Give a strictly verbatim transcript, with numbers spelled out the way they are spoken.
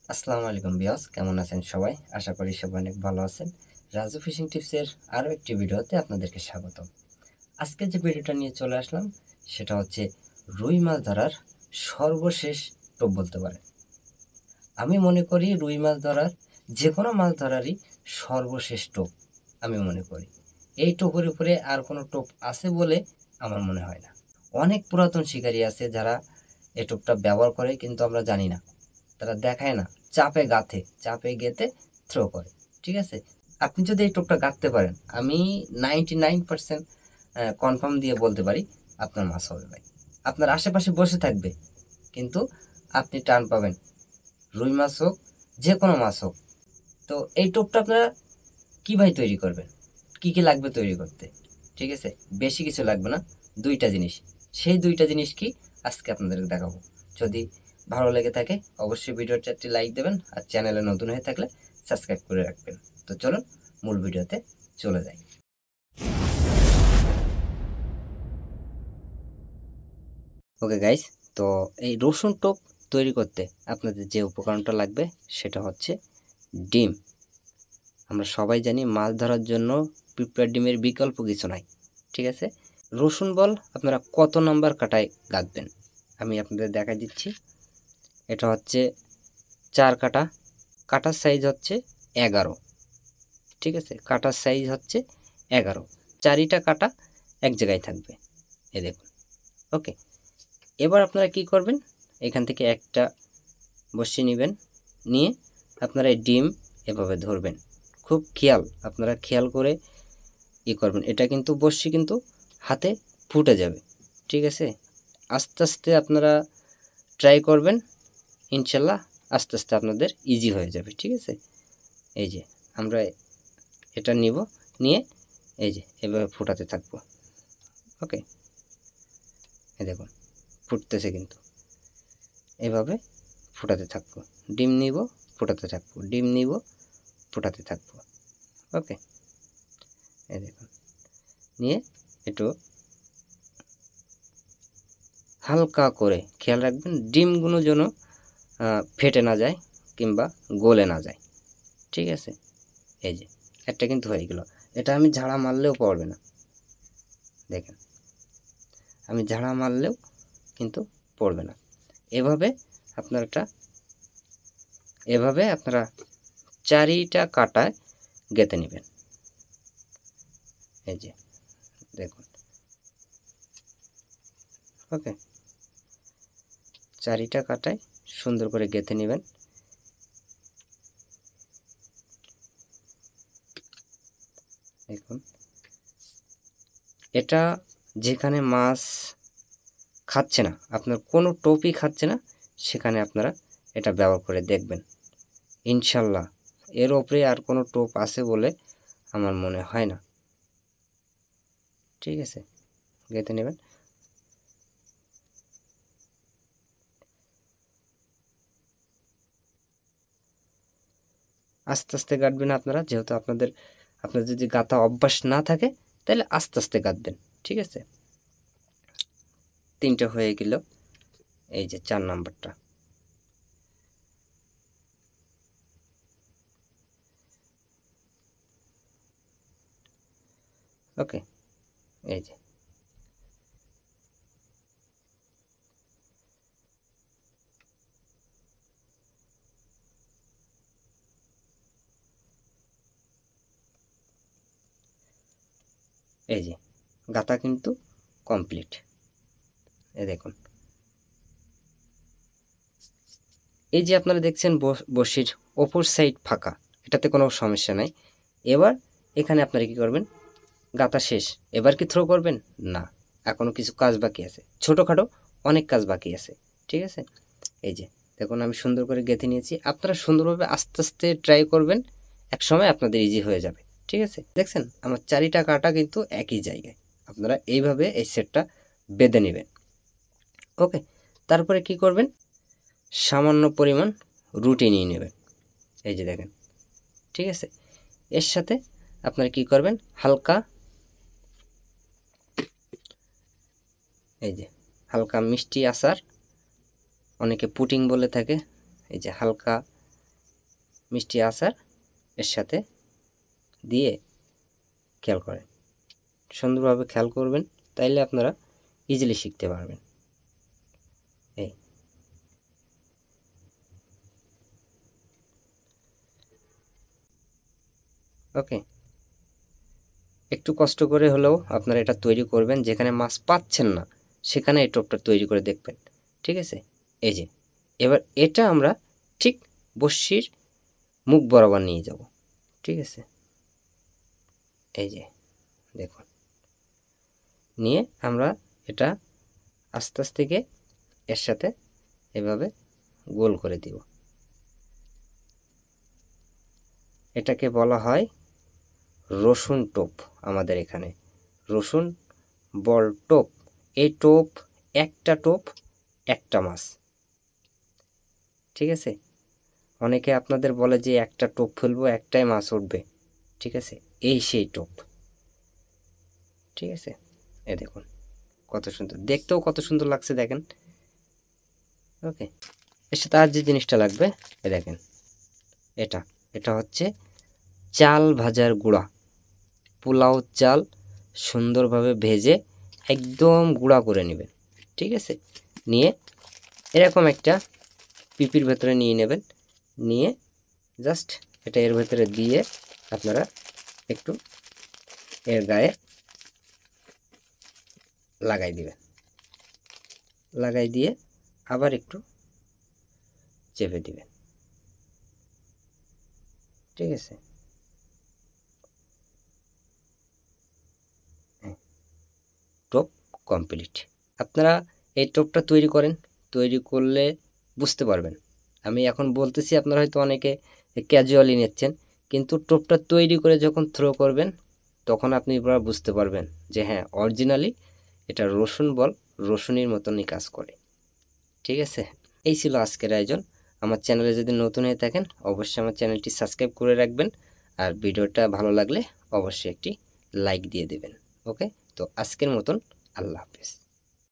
আসসালামু আলাইকুম বিয়াস, কেমন আছেন সবাই? আশা করি সবাই অনেক ভালো আছেন। রাজু ফিশিং টিপসের আরও একটি ভিডিওতে আপনাদেরকে স্বাগতম। আজকে যে ভিডিওটা নিয়ে চলে আসলাম সেটা হচ্ছে রুই মাছ ধরার সর্বশেষ টোপ বলতে পারেন। আমি মনে করি রুই মাছ ধরার যে কোনো মাছ ধরারই সর্বশেষ টোপ আমি মনে করি। এই টোপের উপরে আর কোনো টোপ আছে বলে আমার মনে হয় না। অনেক পুরাতন শিকারী আছে যারা এই টোপটা ব্যবহার করে, কিন্তু আমরা জানি না, তারা দেখায় না, চাপে গাঁথে, চাপে গেঁথে থ্রো করে। ঠিক আছে, আপনি যদি এই টোপটা গাঁথতে পারেন, আমি নাইনটি নাইন পার্সেন্ট কনফার্ম দিয়ে বলতে পারি আপনার মাছ হবে ভাই। আপনার আশেপাশে বসে থাকবে, কিন্তু আপনি টান পাবেন, রুই মাছ হোক, যে কোনো মাছ হোক। তো এই টোপটা আপনারা কীভাবে তৈরি করবেন, কি কি লাগবে তৈরি করতে? ঠিক আছে, বেশি কিছু লাগবে না, দুইটা জিনিস। সেই দুইটা জিনিস কি আজকে আপনাদেরকে দেখাবো। যদি ভালো লেগে থাকে অবশ্যই ভিডিওটা একটি লাইক দেবেন, আর চ্যানেলে নতুন হয়ে থাকলে সাবস্ক্রাইব করে রাখবেন। তো চলুন মূল ভিডিওতে চলে যাই। ওকে গাইস, তো এই রসুন টোপ তৈরি করতে আপনাদের যে উপকরণটা লাগবে সেটা হচ্ছে ডিম। আমরা সবাই জানি মাছ ধরার জন্য পিঁপড়ার ডিমের বিকল্প কিছু নাই। ঠিক আছে, রসুন বল আপনারা কত নাম্বার কাটায় গাঁথবেন আমি আপনাদের দেখা দিচ্ছি। এটা হচ্ছে চার কাটা, কাটার সাইজ হচ্ছে এগারো। ঠিক আছে, কাটার সাইজ হচ্ছে এগারো, চারিটা কাটা এক জায়গায় থাকবে, এ দেখুন। ওকে, এবার আপনারা কি করবেন, এখান থেকে একটা বসি নেবেন, নিয়ে আপনারা এই ডিম এভাবে ধরবেন। খুব খেয়াল, আপনারা খেয়াল করে ই করবেন। এটা কিন্তু বসি কিন্তু হাতে ফুটে যাবে। ঠিক আছে, আস্তে আস্তে আপনারা ট্রাই করবেন, ইনশাল্লাহ আস্তে আস্তে আপনাদের ইজি হয়ে যাবে। ঠিক আছে, এই যে আমরা এটা নিব, নিয়ে এই যে এভাবে ফুটাতে থাকবো। ওকে, এই দেখুন ফুটতেছে, কিন্তু এভাবে ফুটাতে থাকবো। ডিম নিব, ফুটাতে থাকবো, ডিম নিব, ফুটাতে থাকবো। ওকে, এই দেখুন, নিয়ে একটু হালকা করে খেয়াল রাখবেন ডিমগুলো যেন ফেটে না যায় কিংবা গলে না যায়। ঠিক আছে, এই যে একটা কিন্তু হয়ে গেল। এটা আমি ঝাড়া মারলেও পড়বে না, দেখেন আমি ঝাড়া মারলেও কিন্তু পড়বে না। এভাবে আপনারটা এভাবে আপনারা চারিটা কাটায় গেঁথে নেবেন। এই যে দেখুন, ওকে, চারিটা কাটায় সুন্দর করে গেঁথে নেবেন। দেখুন, এটা যেখানে মাছ খাচ্ছে না, আপনার কোনো টোপই খাচ্ছে না, সেখানে আপনারা এটা ব্যবহার করে দেখবেন। ইনশাল্লাহ এর ওপরে আর কোনো টোপ আছে বলে আমার মনে হয় না। ঠিক আছে, গেঁথে নেবেন। আস্তে আস্তে গাঁথবেন আপনারা, যেহেতু আপনাদের আপনাদের যদি গাঁথা অভ্যাস না থাকে তাহলে আস্তে আস্তে গাঁথবেন। ঠিক আছে, তিনটে হয়ে গেল, এই যে চার নাম্বারটা। ওকে, এই যে এই যে গাঁথা কিন্তু কমপ্লিট। এই দেখুন, এই যে আপনারা দেখছেন বসির ওপর সাইড ফাঁকা, এটাতে কোনো সমস্যা নাই। এবার এখানে আপনারা কি করবেন, গাঁথা শেষ, এবার কি থ্রো করবেন না, এখনও কিছু কাজ বাকি আছে, ছোটোখাটো অনেক কাজ বাকি আছে। ঠিক আছে, এই যে দেখুন আমি সুন্দর করে গেঁথে নিয়েছি। আপনারা সুন্দরভাবে আস্তে আস্তে ট্রাই করবেন, এক সময় আপনাদের ইজি হয়ে যাবে। ঠিক আছে, দেখছেন আমার চারিটা কাটা কিন্তু একই জায়গায়। আপনারা এইভাবে এই সেটটা বেঁধে নেবেন। ওকে, তারপরে কি করবেন, সামান্য পরিমাণ রুটি নিয়ে নেবেন। এই যে দেখেন, ঠিক আছে, এর সাথে আপনারা কি করবেন, হালকা এই যে হালকা মিষ্টি আচার, অনেকে পুটিং বলে থাকে, এই যে হালকা মিষ্টি আচার এর সাথে দিয়ে খেয়াল করেন, সুন্দরভাবে খেয়াল করবেন, তাইলে আপনারা ইজিলি শিখতে পারবেন। এই ওকে, একটু কষ্ট করে হলেও আপনারা এটা তৈরি করবেন। যেখানে মাছ পাচ্ছেন না সেখানে এই টোপটা তৈরি করে দেখবেন, ঠিক আছে? এই যে এবার এটা আমরা ঠিক বড়শির মুখ বরাবর নিয়ে যাব, ঠিক আছে? এই যে দেখুন, নিয়ে আমরা এটা আস্তে আস্তে গিয়ে এর সাথে এভাবে গোল করে দিব। এটাকে বলা হয় রসুন টোপ। আমাদের এখানে রসুন বল টোপ। এই টোপ একটা টোপ একটা মাছ, ঠিক আছে? অনেকে আপনাদের বলে যে একটা টোপ ফেলবো একটাই মাছ উঠবে, ঠিক আছে? এই সেই টোপ, ঠিক আছে? এই দেখুন কত সুন্দর, দেখতেও কত সুন্দর লাগছে দেখেন। ওকে, এর সাথে আর যে জিনিসটা লাগবে এ দেখেন, এটা এটা হচ্ছে চাল ভাজার গুঁড়া। পোলাও চাল সুন্দরভাবে ভেজে একদম গুঁড়া করে নেবেন, ঠিক আছে? নিয়ে এরকম একটা পিপির ভেতরে নিয়ে নেবেন, নিয়ে জাস্ট এটা এর ভেতরে দিয়ে আপনারা একটু এর গায়ে লাগাই দিবেন, লাগাই দিয়ে আবার একটু চেপে দিবেন, ঠিক আছে? টোপ কমপ্লিট। আপনারা এই টোপটা তৈরি করেন, তৈরি করলে বুঝতে পারবেন। আমি এখন বলতেছি, আপনারা হয়তো অনেকে ক্যাজুয়ালি নিচ্ছেন, কিন্তু টোপটা তৈরি করে যখন থ্রো করবেন তখন আপনি এবার বুঝতে পারবেন যে হ্যাঁ, অরিজিনালি এটা রসুন বল রসুনের মতনই কাজ করে, ঠিক আছে? এই ছিল আজকের আয়োজন। আমার চ্যানেলে যদি নতুন হয়ে থাকেন অবশ্যই আমার চ্যানেলটি সাবস্ক্রাইব করে রাখবেন, আর ভিডিওটা ভালো লাগলে অবশ্যই একটি লাইক দিয়ে দেবেন। ওকে, তো আজকের মতন আল্লাহ হাফেজ।